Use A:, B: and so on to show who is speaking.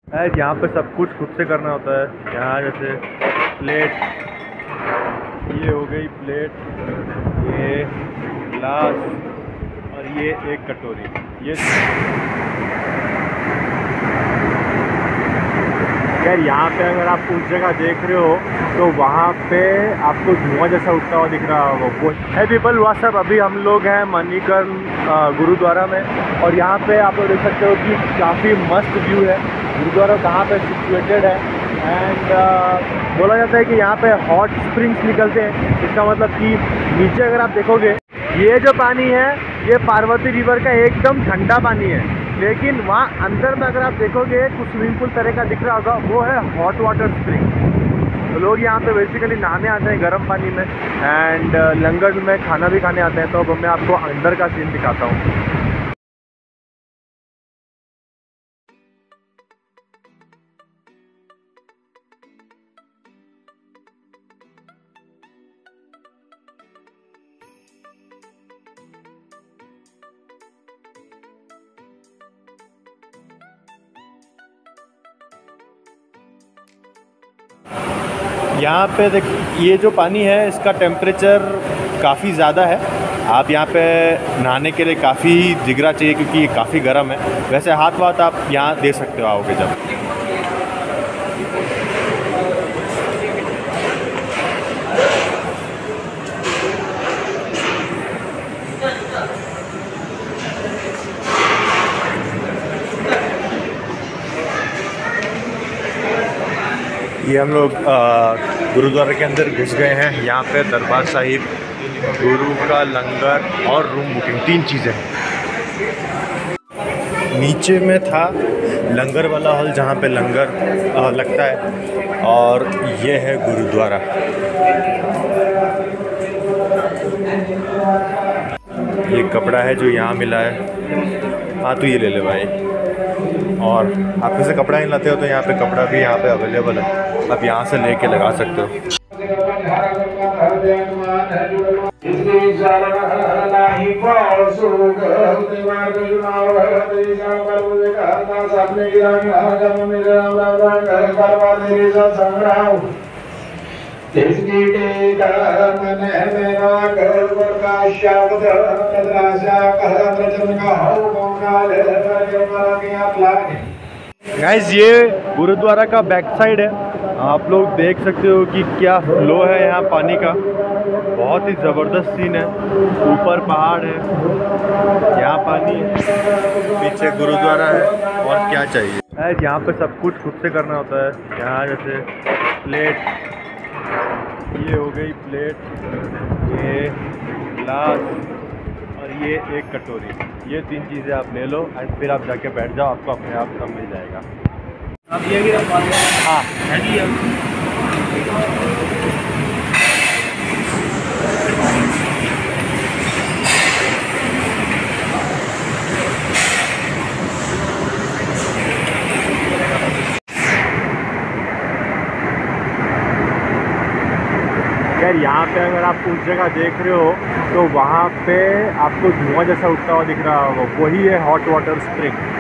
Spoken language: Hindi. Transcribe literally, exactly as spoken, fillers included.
A: है। यहाँ पे सब कुछ खुद से करना होता है। यहाँ जैसे प्लेट, ये हो गई प्लेट, ये गिलास और ये एक कटोरी। ये यार यहाँ पे अगर आप उस जगह देख रहे हो तो वहाँ पे आपको धुआं जैसा उठता हुआ दिख रहा होगा वो है। पीपल व्हाट्सअप, अभी हम लोग हैं मणिकर्ण गुरुद्वारा में और यहाँ पे आप लोग देख सकते हो कि काफ़ी मस्त व्यू है। गुरुद्वारा कहाँ पे सिचुएटेड है एंड uh, बोला जाता है कि यहाँ पे हॉट स्प्रिंग्स निकलते हैं। इसका मतलब कि नीचे अगर आप देखोगे ये जो पानी है ये पार्वती रिवर का एकदम ठंडा पानी है, लेकिन वहाँ अंदर में अगर आप देखोगे कुछ स्विमिंग पूल तरह का दिख रहा होगा, वो है हॉट वाटर स्प्रिंग। तो लोग यहाँ पे बेसिकली नहाने आते हैं गर्म पानी में एंड लंगर में खाना भी खाने आते हैं। तो अब मैं आपको अंदर का सीन दिखाता हूँ। यहाँ पे देख, ये जो पानी है इसका टेम्परेचर काफ़ी ज़्यादा है। आप यहाँ पे नहाने के लिए काफ़ी जिगरा चाहिए क्योंकि ये काफ़ी गर्म है। वैसे हाथ वाथ आप यहाँ दे सकते हो आओगे जब। ये हम लोग गुरुद्वारा के अंदर घुस गए हैं। यहाँ पे दरबार साहिब, गुरु का लंगर और रूम बुकिंग, तीन चीज़ें हैं। नीचे में था लंगर वाला हॉल जहाँ पे लंगर आ, लगता है और ये है गुरुद्वारा। ये कपड़ा है जो यहाँ मिला है। हाँ तो ये ले ले भाई। और आप जैसे कपड़ा नहीं लाते हो तो यहाँ पे कपड़ा भी यहाँ पे अवेलेबल है, आप यहाँ से लेके लगा सकते हो। गाइस ये गुरुद्वारा का बैक साइड है। आप लोग देख सकते हो कि क्या फ्लो है यहाँ पानी का। बहुत ही ज़बरदस्त सीन है। ऊपर पहाड़ है, यहाँ पानी है, पीछे गुरुद्वारा है, और क्या चाहिए। गाइस यहाँ पे सब कुछ खुद से करना होता है। यहाँ जैसे प्लेट, ये हो गई प्लेट, ये गिलास और ये एक कटोरी। ये तीन चीज़ें आप ले लो एंड फिर आप जाके बैठ जाओ, आपको अपने आप सब मिल जाएगा। आप ये भी हाँ यार यहाँ पे अगर आप उस जगह देख रहे हो तो वहाँ पे आपको धुआं जैसा उठता हुआ दिख रहा होगा, वही है हॉट वाटर स्प्रिंग।